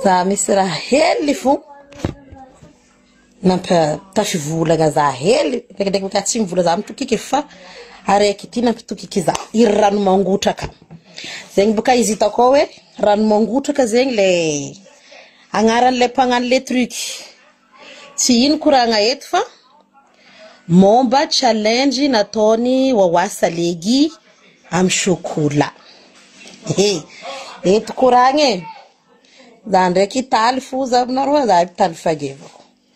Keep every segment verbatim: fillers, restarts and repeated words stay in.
za misy raha hely fo nampa tafivolagna za hely ndraikindraiky ka tsy mivola za mitokiky fa araiky ty nampitokiky za iry rano mangotraka zegny boka izy hitako hoe rano mangotraka zegny le agnaran'le mpagnano le truc tsy ino koragna eto fa momba challenge nataony wawasa legi am chocolat eh eto koragna za ndraiky taly fo za aminareo za taly fageva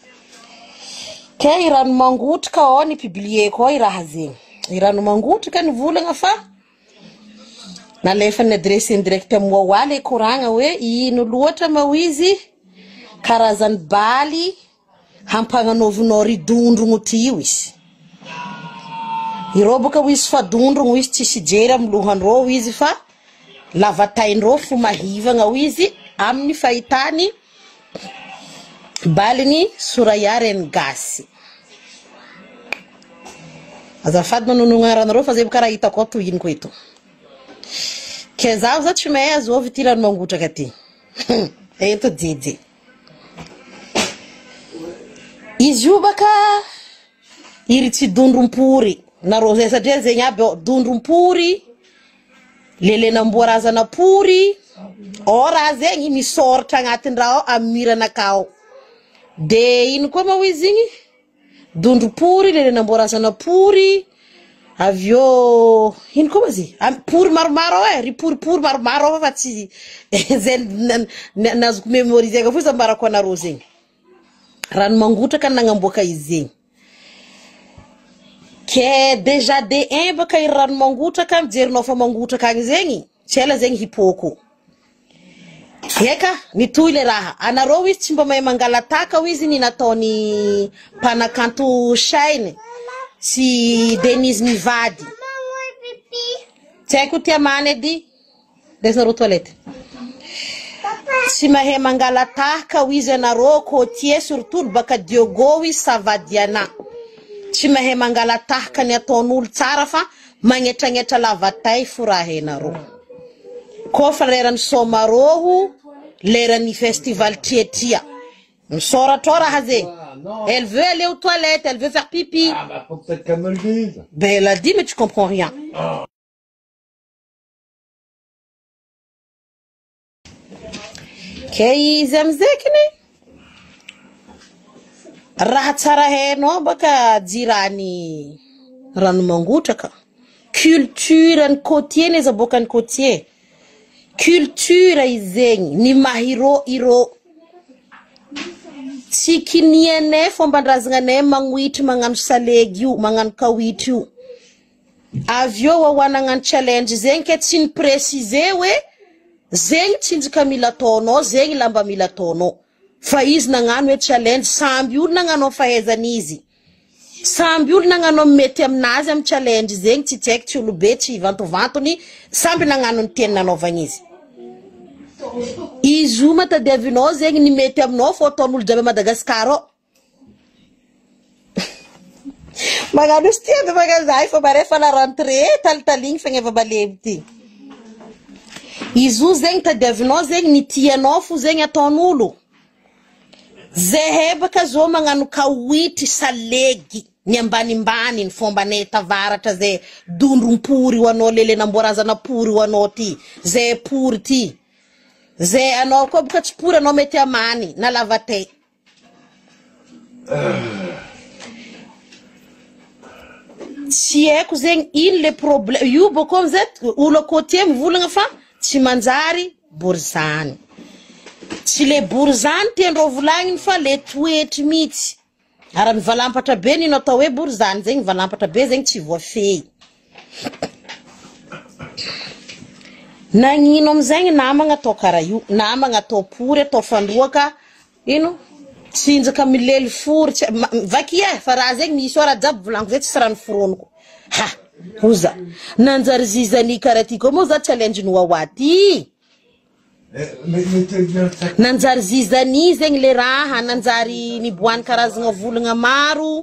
kay rano mangotraka o ni publier ko i raha zegny i rano mangotraka ni volagna fa nalefa na adresse direct am wawale koragna hoe ino loatra mawizy karazany baly hampagnanovinao ridondrogno ty io izy iro boka wizy fa dondrogno izy tsisy jery am lohandreo izy fa lavataindreo fo mahivagna izy amin'ny fahitany baliny Soraya Gasy azafady manonogna ranareo fa zay boka raha hitako to ino ko ito ke zaho za tsy mahay azovy ty rano mangotraka ty eto jeje izy io baka iry tsy dondrom-pory nareo zay satria zegny aby dondrom-pory lelenamboarazana pory o raha zegny misoratra agnatin raha amirana kao de ino koa ma izy igny dondrom-pory lelenamboarazana pory avio ino koa izy pory maromaro e ry pory-pory maromaro fa tsy zay nazoko mémoriser ka fo sa mbarako anareo zegny rano mangotraka nagnamboaka izy zegny ke déjà de un baka i rano mangotraka mijerinao fa mangotraka agny zegny tsy ela zegny hipoko eka nitoy le raha anareo izy tsy mba mahay mangalataka izy ni nataony mpanakanto Chaîne si Denise Mivady tsy haiko tia manedy desnareo toilette si mahay mangalataka izy anareo côtier surtout baka Diogo izy Savadiana tsy mahay mangalataka ni ataon'olo tsara fa magnetrangetra lavatay fo raha enareo kofa lerany somaroho lerany festival tietia misoratra raha zegny elle veut aller aux toilettes elle veut faire pipi ah bah faut peut-être qu'elle me le dise ben elle a dit mais tu comprends rien oh. Kay zamzekni raha tsara heno baka jirani rano mangotraka culture an côtier ne zabokan côtier culture izegny ni mahiro iro tsikiniene fombandrazagna ne magnoitry magnano salegy io magnano kawitry io avio wawanagnan challenge zegny ke tsy ni préciser we zegny tsinjaka mila tono zegny lamba mila tono fa izy nagnano e challenge samby olo nagnano fahaizany izy samby olo nagnano mety aminazy am challenge zegny tsy tsaiky tsy olo be tsy vantovantony samby nagnano ny tiany nanaovagny izy izy io matadiavinao zegny ny mety aminao fo ataon'olo jiaby Madagasikara magnano izy ty ady magazay fa barefa la rentrée talitaligny fagneva balemy ty izy io zegny tadiavinao zegny ny tianao fo zegny ataon'olo zay baka zo magnano kawitry salegy ny ambanimbany ny fomba ne tavaratra zay dondrom-pory ho anao lelenamboarazana pory ho anao ty zay pory ty zay anao koa boka tsy pory anao mety amany na lavatay tsy haiko zegny ino le problème io boko amizay olo côtier mivolagna fa tsy manjary borizany tsy le borizany tiandreo volagniny fa le toetry mihitsy ara mivalampatra be nino atao hoe borizany zegny valampatra be zegny tsy voafehy nagnino amizegny namagna atao karaha io namagna atao pory atao fandroaka ino tsinjaka milely fory vakia fa raha zegny misy raha jiaby volaniko zay tsisy rano foroniko ha hoza nanjary zizany karaha ty koa moa za challenge ny wawaty nanjary zizany zegny le raha nanjary niboany karazagna volagna maro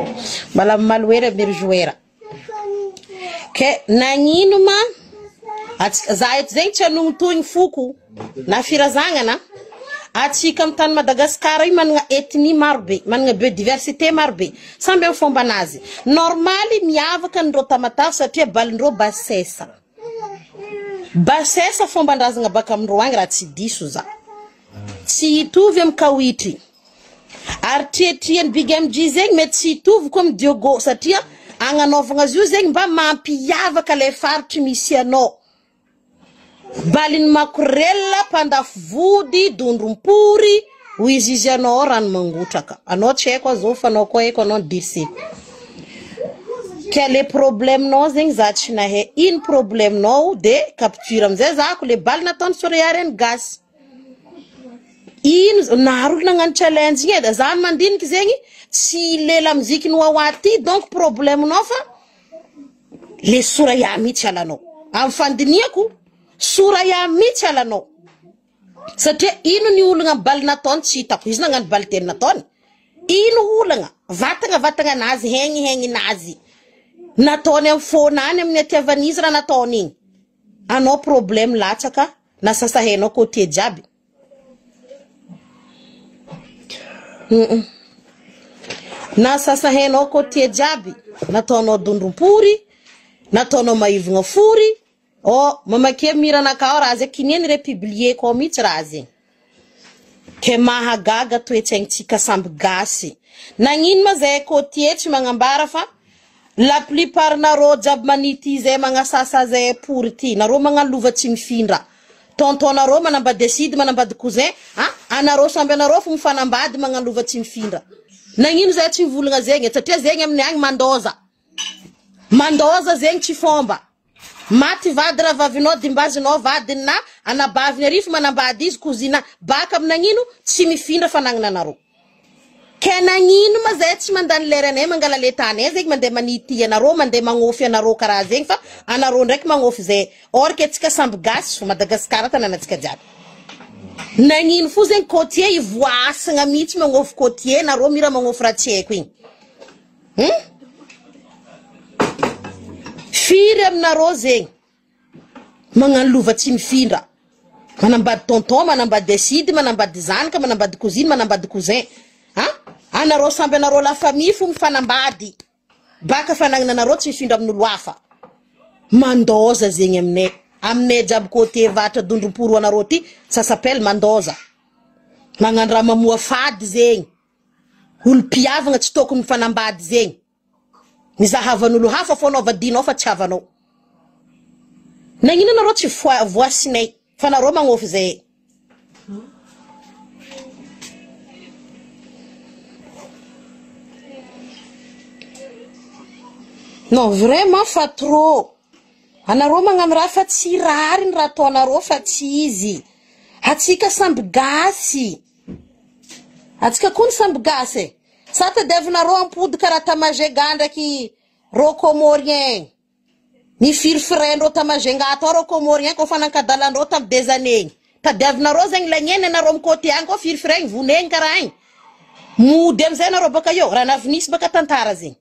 mbala maloera miry joera ke nagnino ma Zahet zegny tsy anontoigny foko na firazagna atsika am tany Madagasikara io managna ethnie marobe, managna biodiversité marobe, samby am fomba anazy. Normaly miavaka ndreo tamatave satria balindreo basesa. Basesa fomban-drazagna baka amindreo agny raha tsy diso za. Tsy hitovy am kawitry. Ary triatriany big M G zegny mety tsy hitovy koa am Diogo satria agnanaovagna azy io zegny mba mampiavaka le faritry misy anao. Balin makorella pandafo vody dondrompory ho izy izy anao rano mangotraka anao tsy haiko zao fa anao koa haiko anao dirsi quel est problème nao zegny za tsy nahay ino problème nao de capture amzay zako le bal nataony soreareny gasy ino naharo nagnano challenge igny eda za mandiniky zegny tsy lela muziki no awaty donc problème nao fa le soraya mitsy alanao am fandiniako Suraya mitsy alanao. Satria ino ny olagna bal nataony tsy hitako. Izy nagnano bal teny nataony. Ino olagna? Vatagna vatagna nazy, hegny hegny nazy. Nataony am fônany amin'ny atiavanizy raha nataony igny. Anao problème latsaka na sasahenao côté jiaby. Mm -mm. Na sasahenao côté jiaby. Nataonao dondrompory, nataonao maivagna fory. Oh, mama kia mirana ka raha zay kineny republier ko mitsy raha zay. Ke mahagaga toetsaintsika samby gasy. Nagnino ma zay côté tsy magnambara fa la plupart nareo jiaby manity zay magnasasa zay pour ty. Nareo magnalova tsy mifindra. Tonton nareo manambady décide manambady cousin, ah, anareo samby anareo fu mifanambady magnalova tsy mifindra. Nagnino zay tsy mivolagna zegny satria zegny amin'ny agny mandoza. Mandoza zegny tsy fomba. Mati vady raha vavinao dimbazinao vadiny na anabaviny arifa manambady izy kozina baka amin'agnino tsy mifindra fanagnana nareo. Ke nagnino ma zay tsy mandany leranay mangala le tany zegny mandeha manity anareo mandeha magnofy anareo karaha zegny fa anareo ndraiky magnofy zay or ke tsika samby gasy Madagasikara tananatsika jiaby. Nagnino fu zegny côtier ivoasagna mitsy magnofy côtier nareo mira magnofy raha tsy haiko igny. Hmm? Firy aminareo zegny magnano lova tsy mifindra manambady tonton manambady décide manambady zanaka manambady cousine manambady cousin ha anareo samby anareo la famille fu mifanambady baka fanagnana anareo tsy mifindra amin'olo hafa mandoza zegny aminay aminay jiaby côté vatra dondromporo anareo ty ça s'appelle mandoza magnano raha mamoa fady zegny olo piavagna tsy tokony mifanambady zegny. Nizahavan'olo hafa fô anao vadinao fa tsy havanao. Nagnino anareo tsy voasinay fa nareo magnofy zay. Non vraiment fa trop. Anareo magnano raha fa tsy rariny raha ataonareo fa tsy izy. Atsika samby gasy. Atsika koa samby gasy. Sata devinareo ampody karaha tamage gandraky rocomorien. Ni firfirendreo tamage ngato rocomorien ko fanankadalandreo tam des années. Ta devinareo zegny lagneny anareo am côté agny ko firfireny vonegny karaha igny. Mody amzay nareo baka io raha navinisy baka tantara zegny.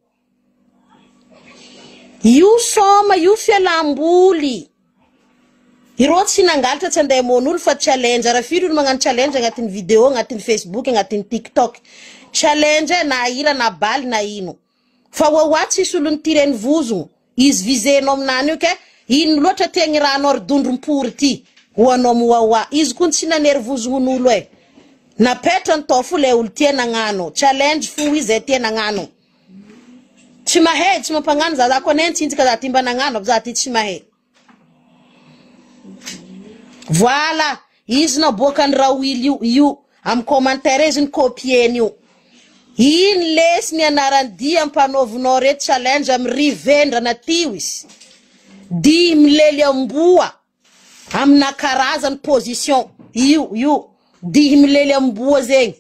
Io soma io fialamboly. Ireo tsy nangalatra tsy andeha mon'olo fa challenge raha firy olo magnano challenge agnatin'ny vidéo agnatin'ny Facebook agnatin'ny TikTok. Challenge na ira na bal na ino. Fa wawa tsisy olo nitireny vozogno. Izy vizenao aminany io ke ino loatra tegny raha anao dondrompory ty. Ho anao wawa. Izy kun tsy nanery vozognon'olo e. Napetra ntao fu le olo tia nagnano. Challenge fu izy e tia nagnano. Tsy mahay tsy mampagnano za za konen tsintsika za timba nagnano za ty tsy mahay. Voilà. Izy na boakany rawil io io am commentaire izy copier io. In les ni anarandi ampanovinao reto challenge am rivendra na tiwis. Di mleli amboa amna karazany position io io di mleli amboa zegny.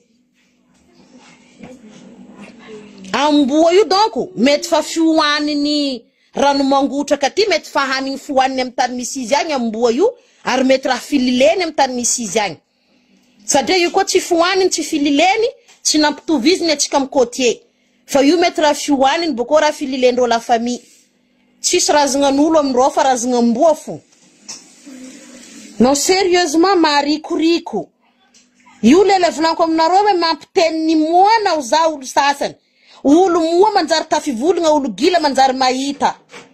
Amboa io donc mety fa fioaniny rano mangotraka ty mety fa hanigny foaniny am tany misy izy agny amboa io ary mety raha filileny am tany misy izy agny. Satria io koa tsy foaniny tsy filileny tsy nampitoviziny atsika am côtier. Fa io mety raha fioaniny boko raha fililendreo la famille. Tsisy razagnan'olo amindreo fa razagnamboa fo. Non, sérieusement, marikuriku. Yule le vlan kom narowe mampten ni mwana uza ulu sasen. Ulu mua manzar tafivulu nga ulu gila manzar maita.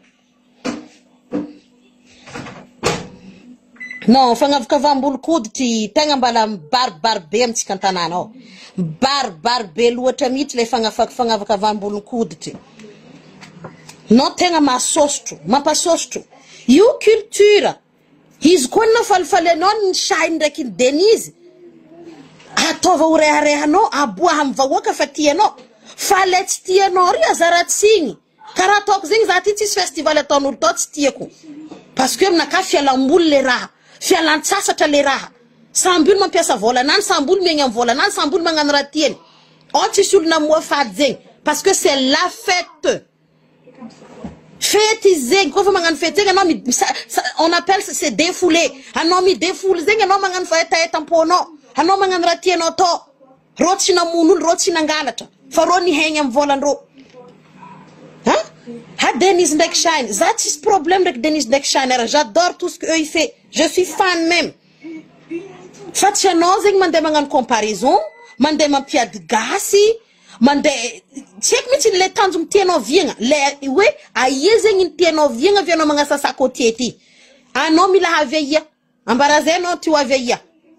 Non, fangav kavambul kudti tenga mbala bar bar bem tikantana no. Bar bar belu atamit le fangav fangav kavambul kudti. Non tenga ma sostu, ma pa sostu. You culture. He's konna falfale non shine rekin Denise. Atova ureha reha no abua hamva waka fatia no. Falet tia no ria zarat singi. Karatok zing zatitis festival eton urtot stieku. Parce que mna ka fiala mbul le raha. Fiala ntsasatra le raha. Sambul man piasa vola nan sambul mengam vola nan sambul mangan ratien. Oti sul na mo fat zing. Parce que c'est la fête. Fête zing ko fa mangan fête zing no mi on appelle c'est défoulé. Ano mi défoule zing no mangan fa eta etampo no. Ano mangan ratien no to. Rotsi na munul rotsi na ngalata. Faroni hengam vola ro. Hein? Ha Denise Ndek Shine. That is problème avec Denise Ndek Shine. J'adore tout ce qu'eux il fait. Je suis fan même. Fatia nozing mande mangan comparaison. Mande man pia de Gasy. Mande check me tin le tanzum tieno vienga. Le we a yezeng in tieno vienga vieno manga sa sakotieti. Ano mi la haveya. Ambaraze no tu haveya.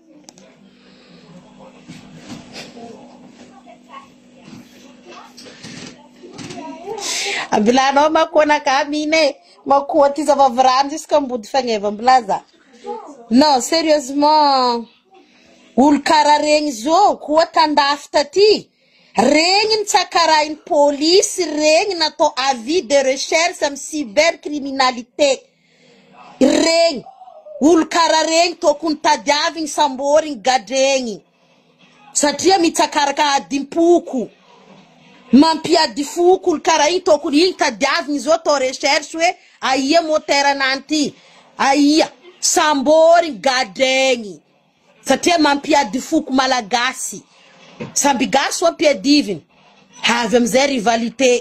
Abila no makona kamine makuoti za vavrandi skambud fangeva blaza. Non, sérieusement. Ul karareng zo kuota ndaftati. Reng tsakara in police reng na to avis de recherche am cybercriminalité. Reng ul karareng to kuntadiavin samboring gadengi. Satria mitsakara ka ADIM-POKO. Mampia di fuku karain to kuri ta diavni zoto recherche we aia motera nanti aia sambori gadengi satia mampia di fuku Malagasy sambi garso pia divin havem ze rivalité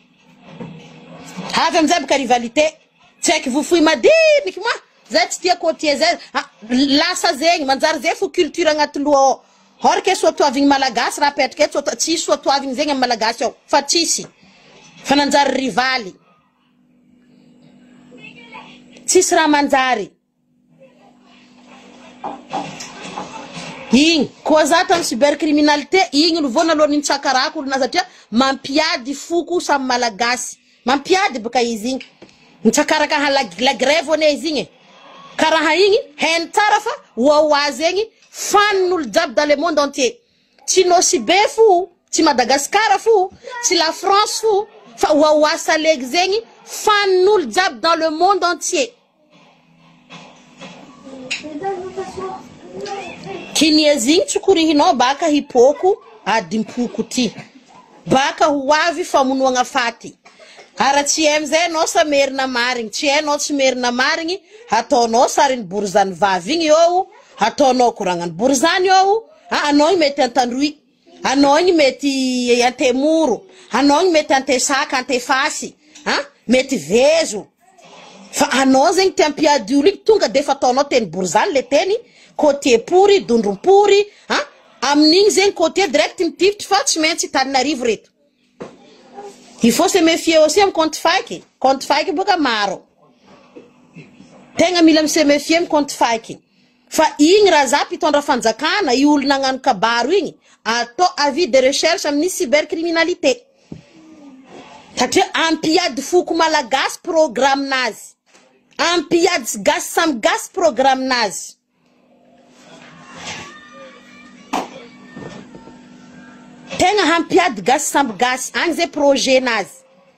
havem ze ka rivalité check vous fui madini kima zet tia kotie ze la sa zeng manzar ze fu culture ngatluo. Horke so to aving Malagasy rapet ke so ti so to aving zenga Malagasy fatisi fananzar rivali tisra manzari ing kozata cybercriminalité ing no vona lo nin tsakaraku na zatia mampiadi fuku sa Malagasy mampiadi buka izing ntsakaraka hala la grève one izinge karaha ing hen tarafa wa wazengi fan nous jab dans le monde entier. Si nos Sibé fou, si Madagascar fou, si la France fou, fa wa sa legzengi, fan nous jab dans le monde entier. Kinyezing chukuri hino baka hipoko ADIM-POKO ti. Baka huwavi famunu nga fati. Hara chiemze no sa merna maring, chie no chimerna maring, hato no sarin burzan vaving yo. Hatono kurangan burzani yo ha anoi meti antandrui anoi meti yante muru anoi meti ante saka ante fasi ha meti vejo fa anozen tempia durik tunga defa tono ten burzan leteni côté puri dundrum puri ha amning zen côté direct mtift fatchment tanarive reto. Il faut se méfier aussi am compte faki compte faki buka maro tenga milam se méfier am compte faki. Fa ing razapi ton rafanzakana yul nangan kabaru ing ato avis de recherche amni cybercriminalité. Tati ampiad fuku Malagasy programme nazi. Ampiad gas sam gas programme nazi. Tenga ampiad gas sam gas angze projet nazi.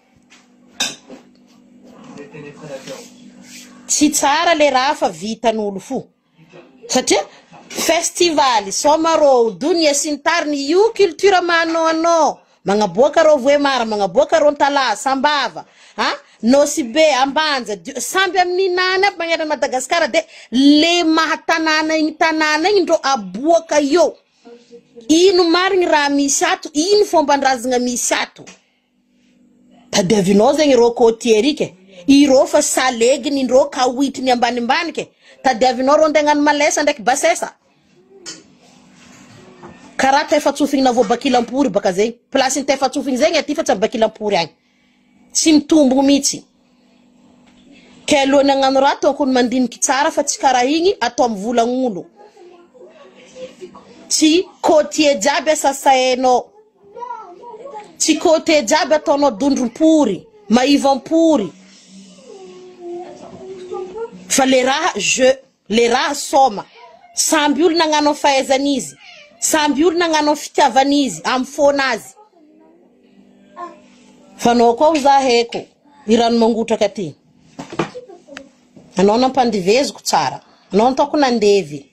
T SARA le rafa vita n'olo fu. Satria festival somaro dunia sintarni yu culture mano ano mangaboka ro voemara mangaboka ro tala sambava ha no sibe ambanza sambe aminana banyana Madagascar de le mahatanana intanana indro aboka yo ino marigny ra misato ino fomba ndrazagna misato tadevino zegny ro côté rike Irô fa salegny indrô ka uitiny ambanimbany ke. Tadiavinao rô ndegnano malesa ndraiky basesa. Karaha tefa-tsofigny na vao bakilampory baka zegny. Place ny tefa-tsofigny zegny aty fa tsy bakilampory agny. Tsy mitombo mihitsy. Ke alohany agnano raha tokony mandiniky tsara fa tsy karaha igny atao amin'ny volagn'olo. Tsy côté jiaby asasainao. Tsy côté jiaby ataonao dondrom-pory, maivampory. Fa le raha je, le raha soma. Samby olo nagnano fahaizan'izy. Samby olo nagnano fitiavan'izy amin'ny fonazy. Fa no koa za heko irano mangotraka ty. Anao nampandiveziko tsara. Anao ntaoko nandevy.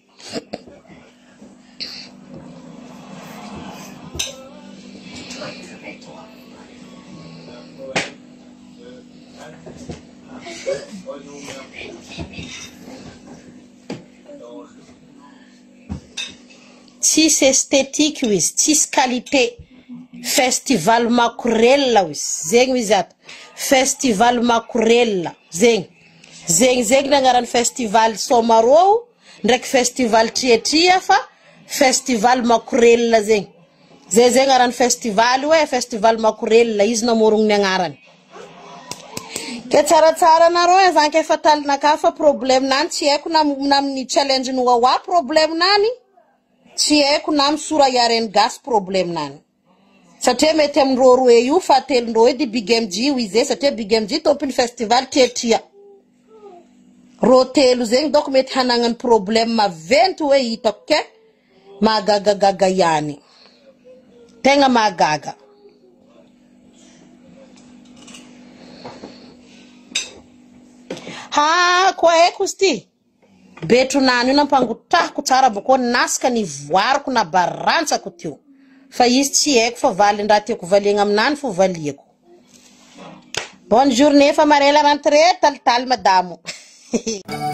Tsisy esthétique wiz, tsisy qualité. Festival makorella wiz, zegny wiz ato. Festival makorella, zegny. Zegny zegny nangaran'ny festival Somaro, ndraiky festival Trietria fa festival makorella zegny. Zay zegny ngaran'ny festival hoe festival makorella, izy namorogny ny agnarany. Ke tsara tsara narô e zanky efa talinaka fa problème nany tsy haiko na amin'ny challenge ny wawa problème nany. Tsy haiko na misora yaren gas problème nany. Satria mety amindrô roe io fa telondrô edy Big M G wize satria Big M G tompiny festival Trietria. Rô telo zegny donc mety hanagnany problème maventy hoe hitako ke magagagaga ihany. Tegna magaga. Ha, kwa eko sti. Betro nany io nampangotahako tsara boko nasaka ni voariko na barantsako teo. Fa izy tsy haiko fa valy ndraha tiako valiagna aminany fo valiako. Bonne journée fa marela rentrée tal tal madamo.